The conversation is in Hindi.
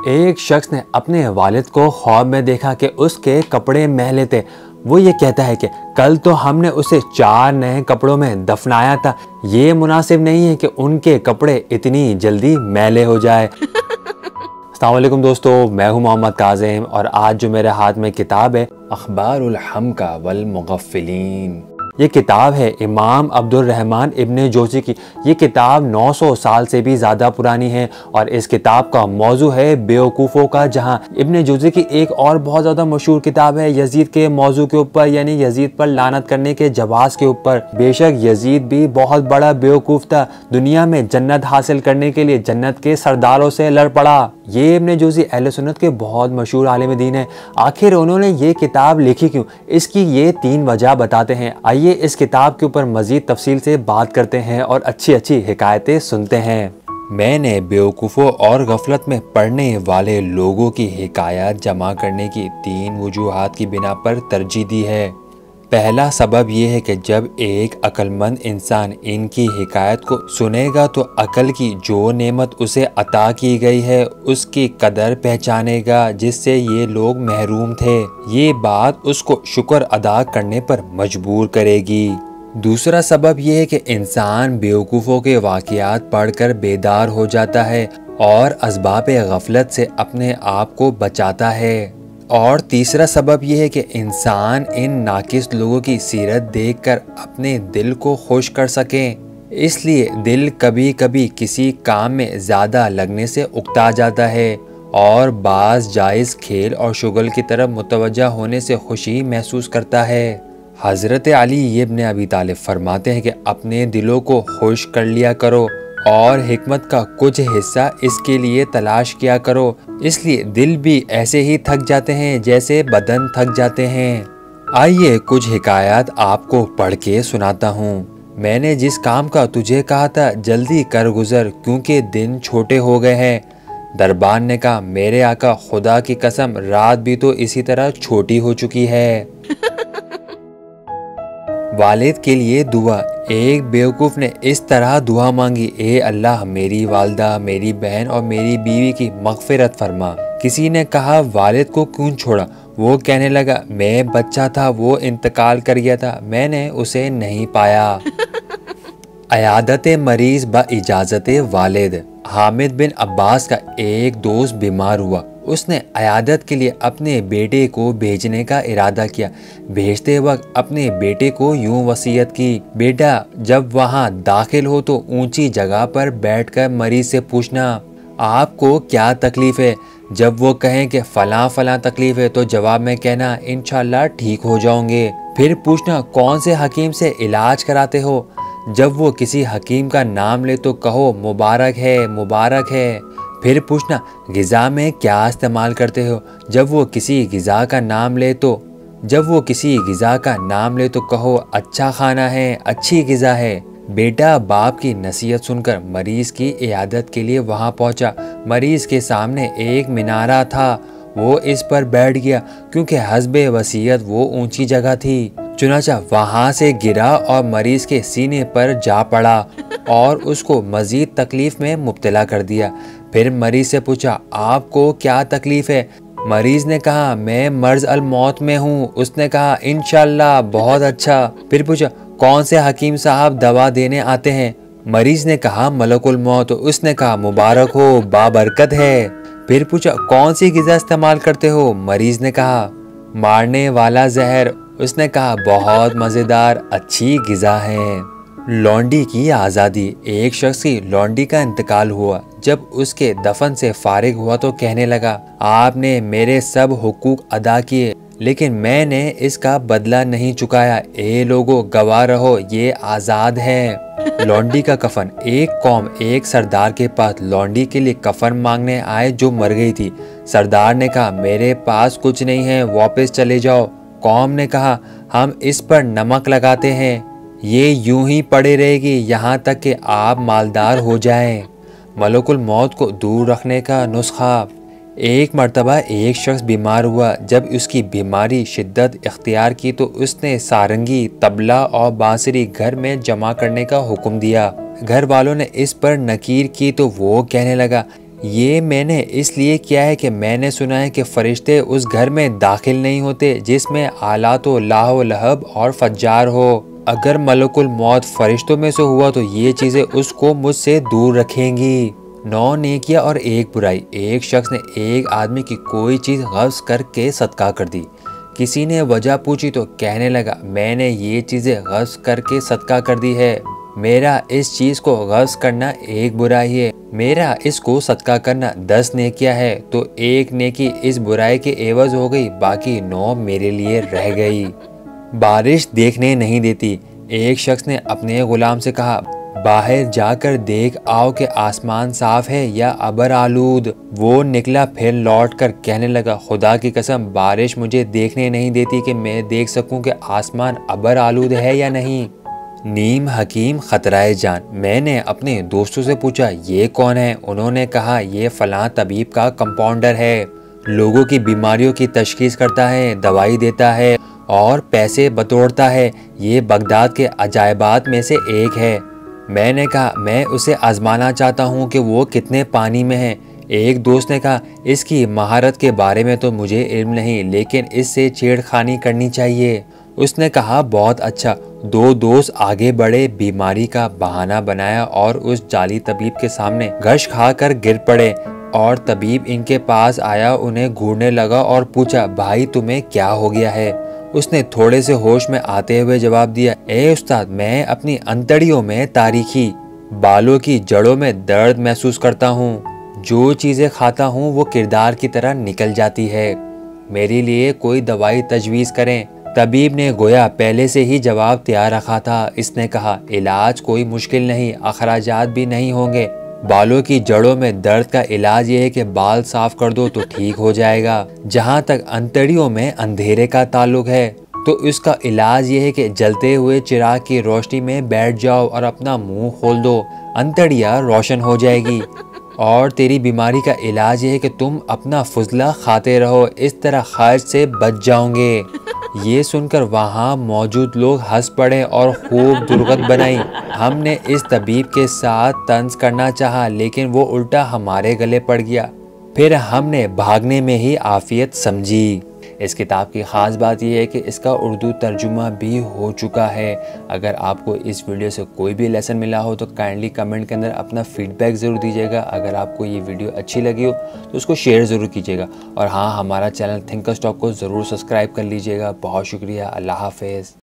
एक शख्स ने अपने वालिद को ख्वाब में देखा कि उसके कपड़े मैले थे। वो ये कहता है कि कल तो हमने उसे 4 नए कपड़ों में दफनाया था, ये मुनासिब नहीं है कि उनके कपड़े इतनी जल्दी मैले हो जाए। अस्सलाम वालेकुम दोस्तों, मैं हूं मोहम्मद काज़िम और आज जो मेरे हाथ में किताब है अखबारुल हमका वल मुगफ्फिलीन। ये किताब है इमाम अब्दुल रहमान इब्ने जोज़ी की। ये किताब 900 साल से भी ज़्यादा पुरानी है और इस किताब का मौजू है बेवकूफ़ों का जहां। इब्ने जोज़ी की एक और बहुत ज़्यादा मशहूर किताब है यजीद के मौजू के ऊपर, यानी यजीद पर लानत करने के जवाज़ के ऊपर। बेशक यजीद भी बहुत बड़ा बेवकूफ़ था, दुनिया में जन्नत हासिल करने के लिए जन्नत के सरदारों से लड़ पड़ा। ये इब्ने जोज़ी अहले सुन्नत के बहुत मशहूर आलिम दीन है। आखिर उन्होंने ये किताब लिखी क्यों, इसकी ये 3 वजह बताते हैं। आइए इस किताब के ऊपर मजीद तफसील से बात करते हैं और अच्छी अच्छी हिकायतें सुनते हैं। मैंने बेवकूफ़ों और गफलत में पड़ने वाले लोगों की हिकायत जमा करने की 3 वजूहात की बिना पर तरजीह दी है। पहला सबब यह है कि जब एक अक्लमंद इंसान इनकी हिकायत को सुनेगा तो अकल की जो नेमत उसे अता की गई है उसकी कदर पहचानेगा जिससे ये लोग महरूम थे। ये बात उसको शुक्र अदा करने पर मजबूर करेगी। दूसरा सबब यह है कि इंसान बेवकूफ़ों के वाक़यात पढ़कर बेदार हो जाता है और असबाब गफलत से अपने आप को बचाता है। और तीसरा सबब यह है कि इंसान इन नाकिस लोगों की सीरत देखकर अपने दिल को खुश कर सके। इसलिए दिल कभी कभी किसी काम में ज़्यादा लगने से उकता जाता है और बाज़ जायज़ खेल और शुगल की तरफ मुतवज्जा होने से खुशी महसूस करता है। हज़रत अली इब्न अबी तालिब फरमाते हैं कि अपने दिलों को खुश कर लिया करो और हिकमत का कुछ हिस्सा इसके लिए तलाश किया करो, इसलिए दिल भी ऐसे ही थक जाते हैं जैसे बदन थक जाते हैं। आइए कुछ हिकायत आपको पढ़ के सुनाता हूँ। मैंने जिस काम का तुझे कहा था जल्दी कर गुजर क्योंकि दिन छोटे हो गए हैं। दरबान ने कहा मेरे आका खुदा की कसम रात भी तो इसी तरह छोटी हो चुकी है। वालिद के लिए दुआ। एक बेवकूफ़ ने इस तरह दुआ मांगी, ए अल्लाह मेरी वालदा, मेरी बहन और मेरी बीवी की मग़फ़िरत फरमा। किसी ने कहा वालिद को क्यों छोड़ा? वो कहने लगा मैं बच्चा था, वो इंतकाल कर गया था, मैंने उसे नहीं पाया। अयादत मरीज़ ब इजाज़त वालिद। हामिद बिन अब्बास का एक दोस्त बीमार हुआ। उसने अयादत के लिए अपने बेटे को भेजने का इरादा किया। भेजते वक्त अपने बेटे को यूं वसीयत की, बेटा जब वहां दाखिल हो तो ऊंची जगह पर बैठकर मरीज से पूछना आपको क्या तकलीफ है। जब वो कहें कि फलां फलां तकलीफ है तो जवाब में कहना इंशाल्लाह ठीक हो जाओगे। फिर पूछना कौन से हकीम से इलाज कराते हो। जब वो किसी हकीम का नाम ले तो कहो मुबारक है मुबारक है। फिर पूछना ग़िज़ा में क्या इस्तेमाल करते हो। जब वो किसी ग़िज़ा का नाम ले तो कहो अच्छा खाना है, अच्छी ग़िज़ा है। बेटा बाप की नसीहत सुनकर मरीज़ की इयादत के लिए वहाँ पहुँचा। मरीज़ के सामने एक मिनारा था, वो इस पर बैठ गया क्योंकि हस्बे वसीयत वो ऊंची जगह थी। चुनाचा वहाँ से गिरा और मरीज़ के सीने पर जा पड़ा और उसको मज़ीद तकलीफ़ में मुब्तला कर दिया। फिर मरीज़ से पूछा आपको क्या तकलीफ़ है। मरीज़ ने कहा मैं मर्ज़ अल मौत में हूँ। उसने कहा इंशाल्लाह बहुत अच्छा। फिर पूछा कौन से हकीम साहब दवा देने आते हैं। मरीज़ ने कहा मलकुल मौत। उसने कहा मुबारक हो, बाबरकत है। फिर पूछा कौन सी ग़िज़ा इस्तेमाल करते हो। मरीज़ ने कहा मारने वाला जहर। उसने कहा बहुत मज़ेदार, अच्छी ग़िज़ा है। लौंडी की आज़ादी। एक शख्स की लौंडी का इंतकाल हुआ। जब उसके दफन से फारिग हुआ तो कहने लगा आपने मेरे सब हुकूक अदा किए लेकिन मैंने इसका बदला नहीं चुकाया। ए लोगों गवाह रहो, ये आज़ाद है। लौंडी का कफन। एक कौम एक सरदार के पास लौंडी के लिए कफन मांगने आए जो मर गई थी। सरदार ने कहा मेरे पास कुछ नहीं है, वापस चले जाओ। कौम ने कहा हम इस पर नमक लगाते हैं, ये यूं ही पड़े रहेगी यहाँ तक कि आप मालदार हो जाएं। मलकुल मौत को दूर रखने का नुस्खा। एक मर्तबा एक शख्स बीमार हुआ। जब उसकी बीमारी शिद्दत इख्तियार की तो उसने सारंगी, तबला और बांसुरी घर में जमा करने का हुक्म दिया। घर वालों ने इस पर नकीर की तो वो कहने लगा ये मैंने इसलिए किया है कि मैंने सुना है कि फरिश्ते उस घर में दाखिल नहीं होते जिसमें आलातो लाहो लहब और फज्जार हो। अगर मलकुल मौत फरिश्तों में से हुआ तो ये चीज़ें उसको मुझसे दूर रखेंगी। 9 नेकियां और 1 बुराई। एक शख्स ने एक आदमी की कोई चीज़ गब्ज़ करके सदका कर दी। किसी ने वजह पूछी तो कहने लगा, मैंने ये चीज़ें गब्ज़ करके सदका कर दी है। मेरा इस चीज़ को गब्ज़ करना 1 बुराई है, मेरा इसको सदका करना 10 नेकियां है। तो 1 नेकी इस बुराई के एवज़ हो गई, बाकी 9 मेरे लिए रह गई। बारिश देखने नहीं देती। एक शख्स ने अपने गुलाम से कहा, बाहर जाकर देख आओ कि आसमान साफ है या अबर आलूद। वो निकला, फिर लौट कर कहने लगा, खुदा की कसम बारिश मुझे देखने नहीं देती कि मैं देख सकूं कि आसमान अबर आलूद है या नहीं। नीम हकीम खतराए जान। मैंने अपने दोस्तों से पूछा, ये कौन है? उन्होंने कहा, ये फलां तबीब का कंपाउंडर है, लोगों की बीमारियों की तशखीस करता है, दवाई देता है और पैसे बटोरता है। ये बगदाद के अजायबात में से एक है। मैंने कहा, मैं उसे आजमाना चाहता हूँ कि वो कितने पानी में है। एक दोस्त ने कहा, इसकी महारत के बारे में तो मुझे इल्म नहीं, लेकिन इससे छेड़खानी करनी चाहिए। उसने कहा, बहुत अच्छा। 2 दोस्त आगे बढ़े, बीमारी का बहाना बनाया और उस जाली तबीब के सामने घश खाकर गिर पड़े। और तबीब इनके पास आया, उन्हें घूरने लगा और पूछा, भाई तुम्हें क्या हो गया है? उसने थोड़े से होश में आते हुए जवाब दिया, ए उस्ताद, मैं अपनी अंतड़ियों में तारीखी, बालों की जड़ों में दर्द महसूस करता हूँ। जो चीज़ें खाता हूँ वो किरदार की तरह निकल जाती है। मेरे लिए कोई दवाई तजवीज़ करें। तबीब ने गोया पहले से ही जवाब तैयार रखा था। इसने कहा, इलाज कोई मुश्किल नहीं, अखराजात भी नहीं होंगे। बालों की जड़ों में दर्द का इलाज ये है कि बाल साफ कर दो तो ठीक हो जाएगा। जहाँ तक अंतड़ियों में अंधेरे का ताल्लुक है तो इसका इलाज ये है कि जलते हुए चिराग की रोशनी में बैठ जाओ और अपना मुंह खोल दो, अंतड़ियाँ रोशन हो जाएगी। और तेरी बीमारी का इलाज ये है कि तुम अपना फुजला खाते रहो, इस तरह खर्च से बच जाओगे। ये सुनकर वहाँ मौजूद लोग हंस पड़े और खूब दुर्गत बनाई। हमने इस तबीब के साथ तंज करना चाहा, लेकिन वो उल्टा हमारे गले पड़ गया। फिर हमने भागने में ही आफियत समझी। इस किताब की ख़ास बात यह है कि इसका उर्दू तर्जुमा भी हो चुका है। अगर आपको इस वीडियो से कोई भी लेसन मिला हो तो काइंडली कमेंट के अंदर अपना फीडबैक ज़रूर दीजिएगा। अगर आपको ये वीडियो अच्छी लगी हो तो उसको शेयर ज़रूर कीजिएगा। और हाँ, हमारा चैनल थिंकर्स टॉक को ज़रूर सब्सक्राइब कर लीजिएगा। बहुत शुक्रिया। अल्लाह हाफ़िज़।